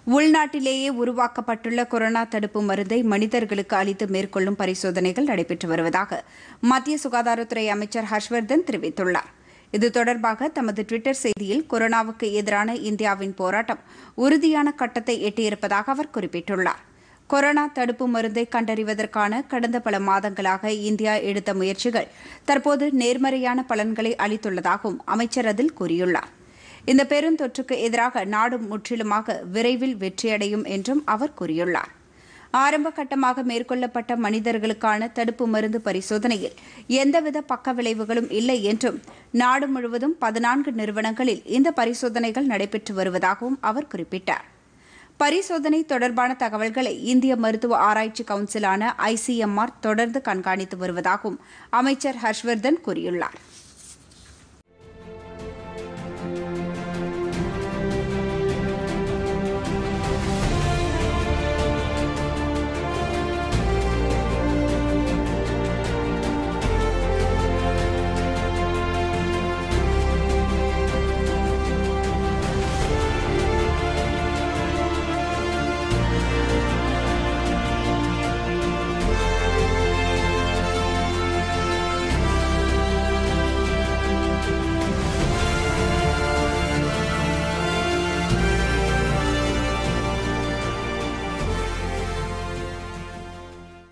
உள்நாட்டிலேயே உருவாக்கப்பட்டுள்ள கொரோனா தடுப்பு மருந்தை மனிதர்களுக்கு அளித்து மேற்கொள்ளும் பரிசோதனைகள் நடைபெற்று வருவதாக மத்திய சுகாதாரத்துறை அமைச்சர் ஹர்ஷ்வர்தன் தெரிவித்துள்ளார். இது தொடர்பாக தமது டுவிட்டர் செய்தியில் கொரோனாவுக்கு எதிரான இந்தியாவின் போராட்டம் உறுதியான கட்டத்தை எட்டியிருப்பதாக அவர் குறிப்பிட்டுள்ளார். கொரோனா தடுப்பு மருந்தை கண்டறிவதற்கான கடந்த பல மாதங்களாக இந்தியா எடுத்த முயற்சிகள் தற்போது நேர்மறையான பலன்களை அளித்துள்ளதாகவும் அமைச்சர் அதில் கூறியுள்ளார். இந்த பெருந்தொற்றுக்கு எதிராக நாடு முற்றிலுமாக விரைவில் வெற்றியடையும் என்றும் அவர் கூறியுள்ளார். ஆரம்ப கட்டமாக மேற்கொள்ளப்பட்ட மனிதர்களுக்கான தடுப்பு மருந்து பரிசோதனையில் எந்தவித பக்க விளைவுகளும் இல்லை என்றும் நாடு முழுவதும் 14 நிறுவனங்களில் இந்த பரிசோதனைகள் நடைபெற்று வருவதாகவும் அவர் குறிப்பிட்டார். பரிசோதனை தொடர்பான தகவல்களை இந்திய மருத்துவ ஆராய்ச்சி கவுன்சிலான ICMR தொடர்ந்து கண்காணித்து வருவதாகவும் அமைச்சர் ஹர்ஷ்வர்தன் கூறியுள்ளார்.